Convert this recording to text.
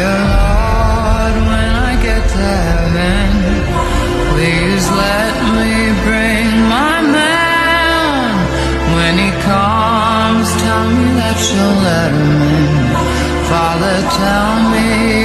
Dear Lord, when I get to heaven, please let me bring my man. When he comes, tell me that you'll let him in. Father, tell me